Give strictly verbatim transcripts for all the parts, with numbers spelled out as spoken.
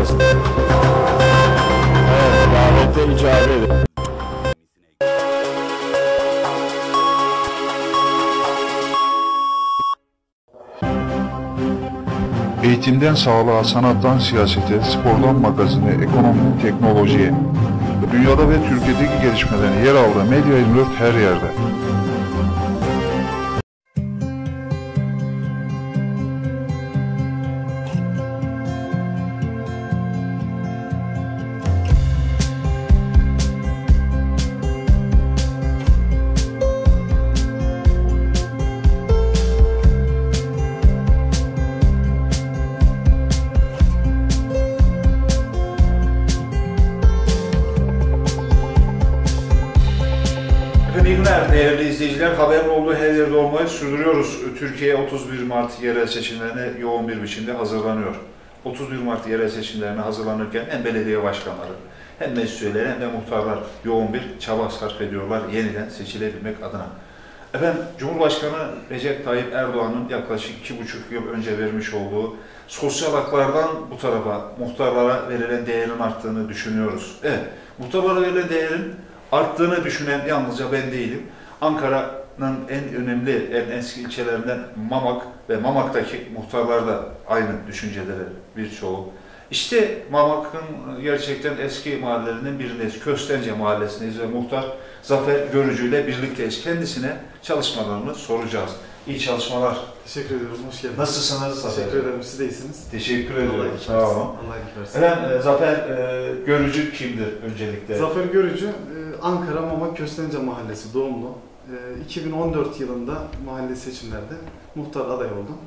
ederiz. Evet, davete icabet edin. Eğitimden sağlığa, sanattan siyasete, spordan magazine, ekonomiden teknolojiye, dünyada ve Türkiye'deki gelişmelerin yer aldığı Medya yirmi dört her yerde. İyi günler değerli izleyiciler. Haberin olduğu her yerde olmayı sürdürüyoruz. Türkiye otuz bir Mart yerel seçimlerine yoğun bir biçimde hazırlanıyor. otuz bir Mart yerel seçimlerine hazırlanırken hem belediye başkanları, hem meclis üyeleri hem de muhtarlar yoğun bir çaba sarf ediyorlar yeniden seçilebilmek adına. Efendim, Cumhurbaşkanı Recep Tayyip Erdoğan'ın yaklaşık iki buçuk yıl önce vermiş olduğu sosyal haklardan bu tarafa muhtarlara verilen değerin arttığını düşünüyoruz. Evet, muhtarlara verilen değerin arttığını düşünen yalnızca ben değilim. Ankara'nın en önemli, en eski ilçelerinden Mamak ve Mamak'taki muhtarlar da aynı düşünceleri birçoğu. İşte Mamak'ın gerçekten eski mahallelerinden birindeyiz. Köstence Mahallesi'ndeyiz ve muhtar Zafer Görücü ile birlikteyiz. Kendisine çalışmalarını soracağız. İyi çalışmalar. Teşekkür ediyoruz. Hoş geldiniz. Nasılsınız Zafer? Teşekkür ederim. Siz de iyisiniz. Teşekkür ediyorum. Sağ olun. Allah iyilik Efendim, Zafer e, Görücü kimdir öncelikle? Zafer Görücü, Ankara Mamak Köstence Mahallesi doğumlu. iki bin on dört yılında mahalle seçimlerde muhtar aday oldum.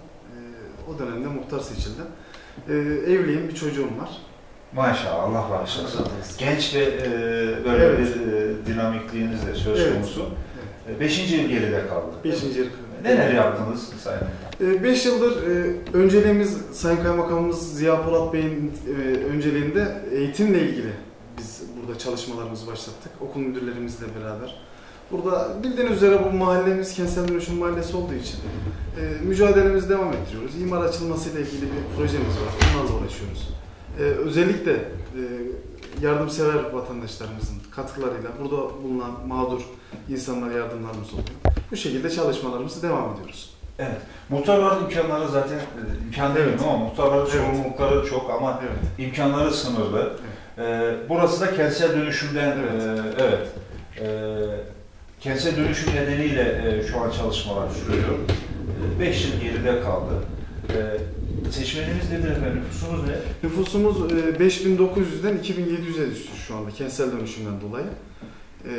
O dönemde muhtar seçildim. Evliyim, bir çocuğum var. Maşallah, Allah bağışlasın. Genç ve e, böyle evet. bir e, dinamikliğiniz de söz konusu. Evet. Evet. Beşinci yıl geride kaldı. Beşinci yıl. Neler yaptınız Sayın Muhtar? Beş yıldır e, önceliğimiz Sayın Kaymakamımız Ziya Polat Bey'in e, önceliğinde eğitimle ilgili biz burada çalışmalarımızı başlattık. Okul müdürlerimizle beraber. Burada bildiğiniz üzere bu mahallemiz kentsel dönüşüm mahallesi olduğu için e, mücadelemizi devam ettiriyoruz. İmar açılmasıyla ilgili bir projemiz var. Onlarla uğraşıyoruz. E, özellikle e, yardımsever vatandaşlarımızın katkılarıyla burada bulunan mağdur insanlara yardımlarımız oluyor. Bu şekilde çalışmalarımızı devam ediyoruz. Evet. Muhtarların imkanları zaten imkan değil evet. ama muhtarların evet. sorumlulukları çok ama evet. imkanları sınırlı. Evet. Ee, burası da kentsel dönüşümden evet. E, evet. E, kentsel dönüşüm nedeniyle e, şu an çalışmalar sürüyor. E, beş yıl geride kaldı. E, seçmenimiz nedir efendim? Nüfusumuz ne? Nüfusumuz e, beş bin dokuz yüzden iki bin yedi yüze düştü şu anda kentsel dönüşümden dolayı. E,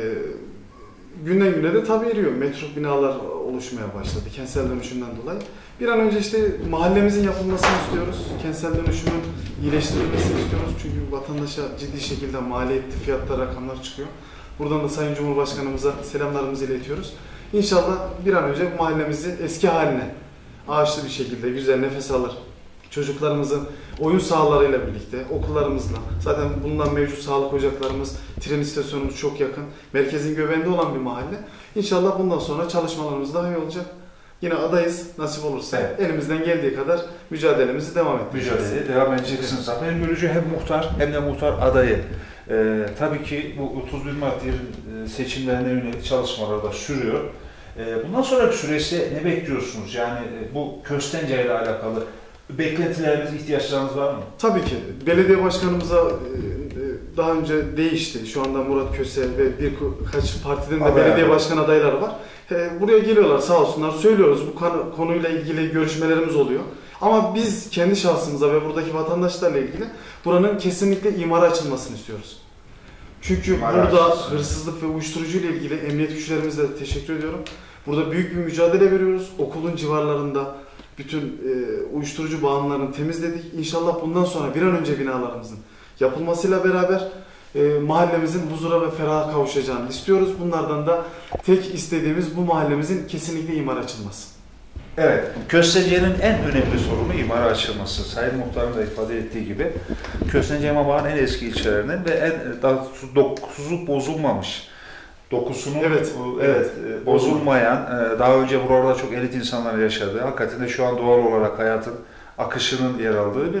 günden güne de tabii eriyor. Metro binalar oluşmaya başladı kentsel dönüşümden dolayı. Bir an önce işte mahallemizin yapılmasını istiyoruz. Kentsel dönüşümün iyileştirilmesini istiyoruz. Çünkü vatandaşa ciddi şekilde maliyetli fiyatlar, rakamlar çıkıyor. Buradan da Sayın Cumhurbaşkanımıza selamlarımızı iletiyoruz. İnşallah bir an önce bu mahallemizi eski haline ağaçlı bir şekilde güzel nefes alır. Çocuklarımızın oyun sahalarıyla birlikte, okullarımızla, zaten bulunan mevcut sağlık ocaklarımız, tren istasyonumuz çok yakın, merkezin göbeğinde olan bir mahalle. İnşallah bundan sonra çalışmalarımız daha iyi olacak. Yine adayız, nasip olursa evet. elimizden geldiği kadar mücadelemizi devam ettireceğiz. Mücadeleye devam edeceksiniz. Zafer Görücü hem muhtar hem de muhtar adayı. Ee, tabii ki bu otuz bir Mart seçimlerine yönelik çalışmalar da sürüyor. Ee, bundan sonraki süreçte ne bekliyorsunuz? Yani bu Köstence ile alakalı beklentileriniz, ihtiyaçlarınız var mı? Tabii ki. Belediye başkanımıza daha önce değişti. Şu anda Murat Köse ve birkaç partiden de Abi belediye abi. başkan adayları var. Buraya geliyorlar sağ olsunlar. Söylüyoruz bu konuyla ilgili görüşmelerimiz oluyor. Ama biz kendi şahsımıza ve buradaki vatandaşlarla ilgili buranın kesinlikle imara açılmasını istiyoruz. Çünkü İmar burada açılsın. hırsızlık ve uyuşturucu ile ilgili emniyet güçlerimize de teşekkür ediyorum. Burada büyük bir mücadele veriyoruz. Okulun civarlarında bütün e, uyuşturucu bağımlılarını temizledik. İnşallah bundan sonra bir an önce binalarımızın yapılmasıyla beraber e, mahallemizin huzura ve feraha kavuşacağını istiyoruz. Bunlardan da tek istediğimiz bu mahallemizin kesinlikle imar açılması. Evet, Köstence'nin en önemli sorunu imara açılması. Sayın Muhtar'ın da ifade ettiği gibi Köstence Mamak'ın en eski ilçelerinden ve en daha dokusu bozulmamış. Dokusunun evet, evet, evet bozulmayan, daha önce buralarda çok elit insanlar yaşadığı, hakikaten de şu an doğal olarak hayatın akışının yer aldığı bir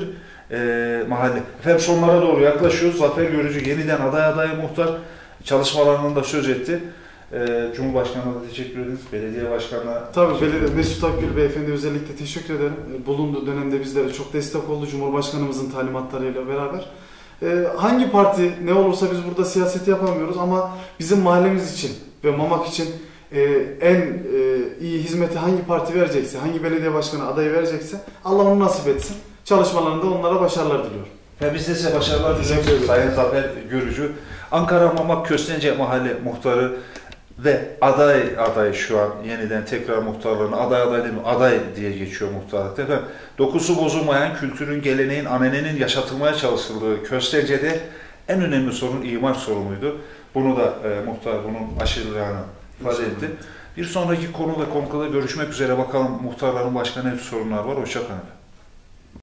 e, mahalle. Efendim sonlara doğru yaklaşıyoruz. Zafer Görücü yeniden aday adayı muhtar çalışmalarından da söz etti. E, Cumhurbaşkanı'na da teşekkür ederiz. Belediye Başkanı'na Tabii belediye Mesut Akgül Beyefendi özellikle teşekkür ederim. Bulunduğu dönemde bizlere çok destek oldu Cumhurbaşkanımızın talimatlarıyla beraber. Ee, hangi parti ne olursa biz burada siyaseti yapamıyoruz ama bizim mahallemiz için ve Mamak için e, en e, iyi hizmeti hangi parti verecekse, hangi belediye başkanı adayı verecekse Allah onu nasip etsin. Çalışmalarında onlara başarılar diliyorum. Ve biz de size başarılar diliyoruz Sayın Zafer Görücü. Ankara Mamak Köstence Mahalle Muhtarı ve aday aday şu an yeniden tekrar muhtarlarına aday aday değil mi? Aday diye geçiyor muhtarlıkta. Efendim, dokusu bozulmayan kültürün, geleneğin, ananenin yaşatılmaya çalışıldığı Köstence'de en önemli sorun imar sorunuydu. Bunu da e, muhtar bunun aşırılığını ifade etti. Bir sonraki konu ve konuda görüşmek üzere. Bakalım muhtarların başka ne sorunlar var. Hoşça kalın.